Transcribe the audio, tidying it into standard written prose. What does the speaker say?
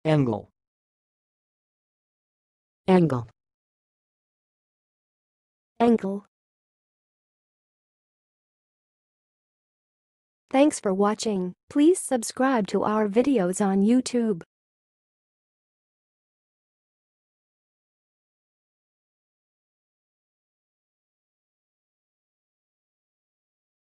engl, engl, engl. Thanks for watching. Please subscribe to our videos on YouTube.